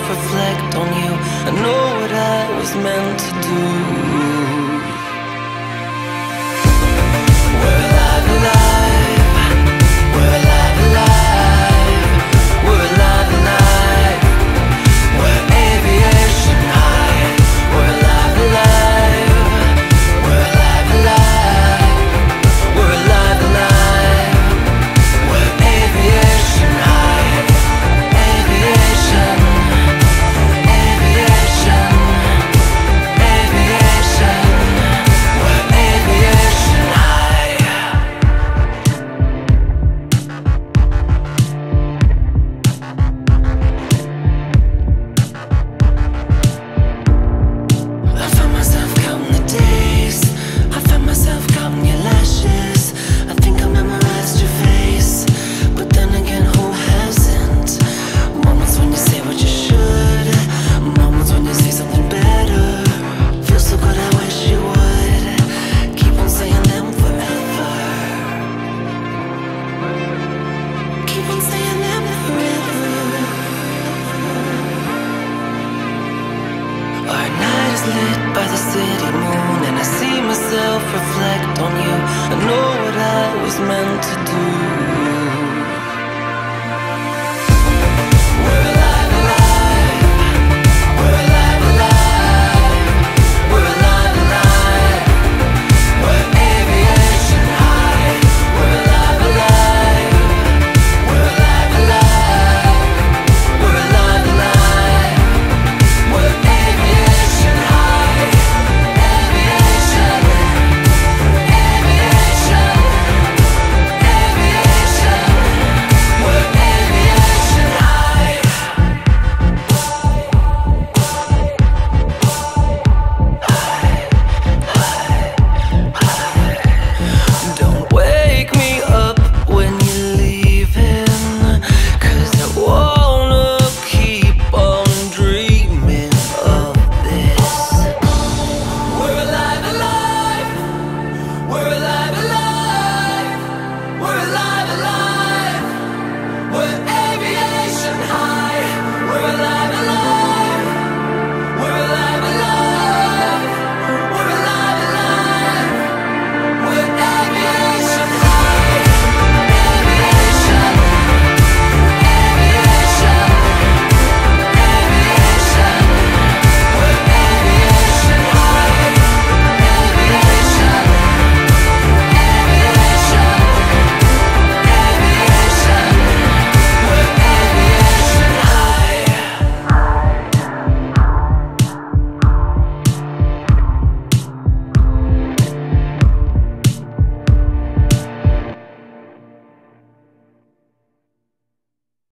reflect on you. I know what I was meant to do. We're alive, alive. We're alive, alive. We're alive, alive. We're aviation high. We're alive, alive. We're alive, alive. We're alive, alive. We're aviation high. Aviation. Aviation. Aviation. We're aviation high. I find myself counting the days. I find myself counting your lashes. I think I memorized your face, but then again, who hasn't? Moments when you say what you should. Moments when you say something better. Feels so good, I wish you would. Keep on saying them forever. Keep on saying them forever. Our night is lit by the city moon, and I see myself reflect on you. I know what I was meant to do.